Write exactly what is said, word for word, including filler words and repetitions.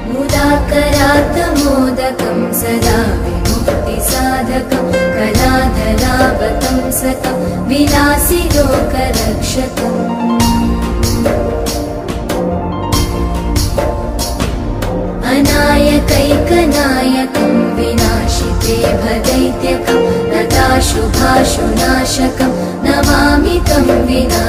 मुदाकरात्मोदकं सदा विमुक्तिसाधकं कलाधरावतं सतं विनाशिलोकरक्षकम् अनायकैकनायकं विनाशिते भदैत्यकं नताशुभाशुनाशकं नमामि तं विना